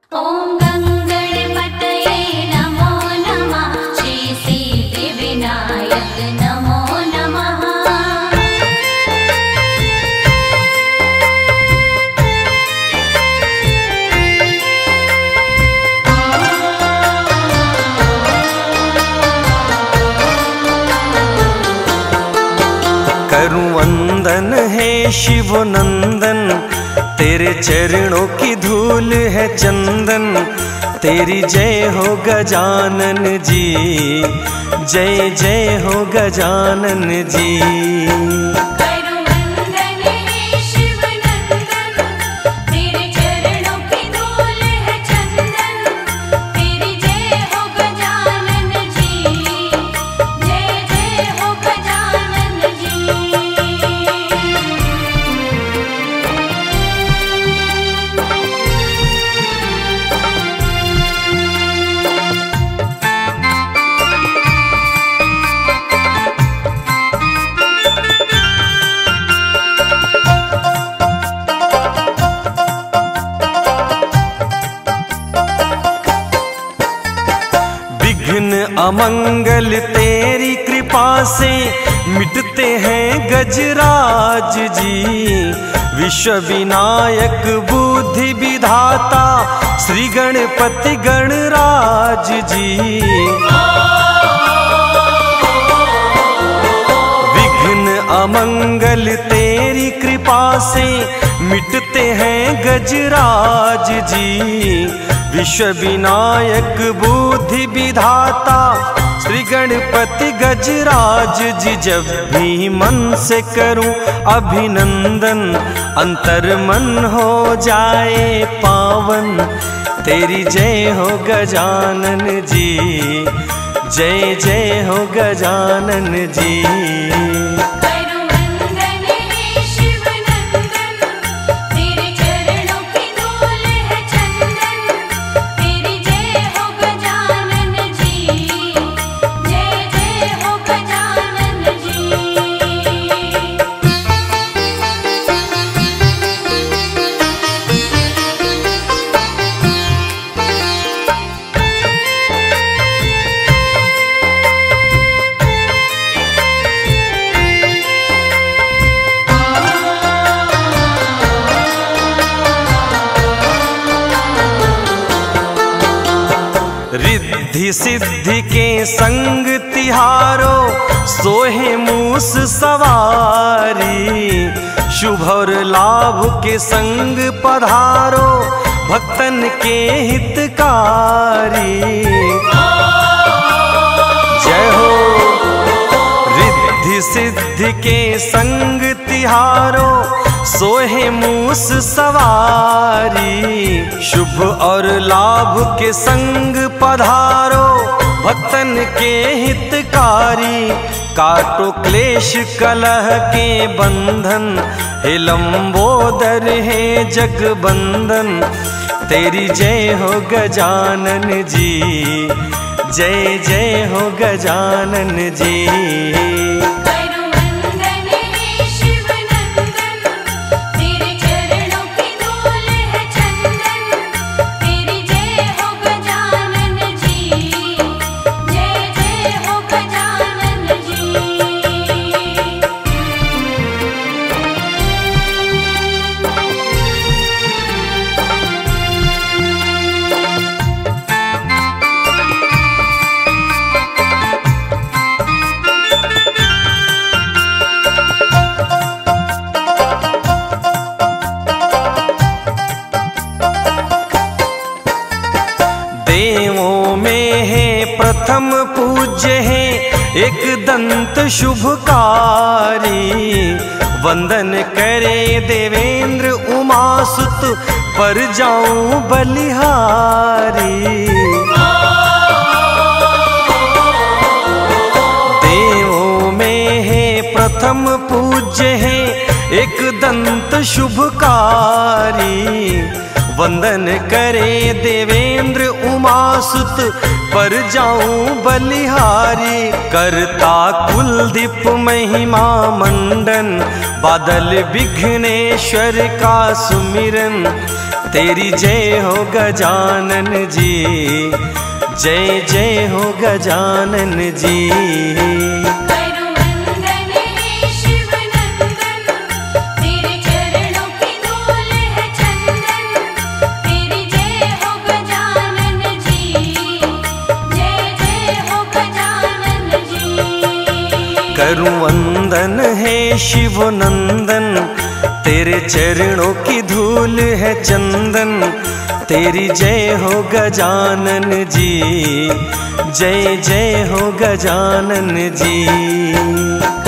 ओम गंगणपतये नमो नमः, श्री सिद्धिविनायक नमो नमः। करूं वंदन है शिव नंदन, तेरे चरणों की धूल है चंदन। तेरी जय हो गजानन जी, जय जय हो गजानन जी। अमंगल तेरी कृपा से मिटते हैं गजराज जी। विश्व विनायक बुद्धि विधाता श्री गणपति गणराज जी। विघ्न अमंगल तेरी कृपा से मिटते हैं गजराज जी। विश्व विनायक बुद्धि विधाता श्री गणपति गजराज जी। जब भी मन से करूं अभिनंदन, अंतर मन हो जाए पावन। तेरी जय हो गजानन जी, जय जय हो गजानन जी। रिद्धि सिद्धि के संग तिहारो, सोहे मूस सवारी। शुभ और लाभ के संग पधारो, भक्तन के हितकारी। जय हो। रिद्धि सिद्धि के संग तिहारो, सोहे मूस सवारी। शुभ और लाभ के संग पधारो, भक्तन के हितकारी। काटो क्लेश कलह के बंधन, हे लंबोदर है जगबंदन। तेरी जय हो गजानन जी, जय जय हो गजानन जी। प्रथम पूज्य है एक दंत शुभकारी। वंदन करे देवेंद्र उमासुत, पर जाऊं बलिहारी। देवों में है प्रथम पूज्य है एक दंत शुभकारी। वंदन करे देवेंद्र उमासुत, पर जाऊं बलिहारी। करता कुलदीप महिमा मंडन, बादल विघ्नेश्वर का सुमिरन। तेरी जय हो गजानन जी, जय जय हो गजानन जी। करूं वंदन हे शिव नंदन, तेरे चरणों की धूल है चंदन। तेरी जय हो गजानन जी, जय जय हो गजानन जी।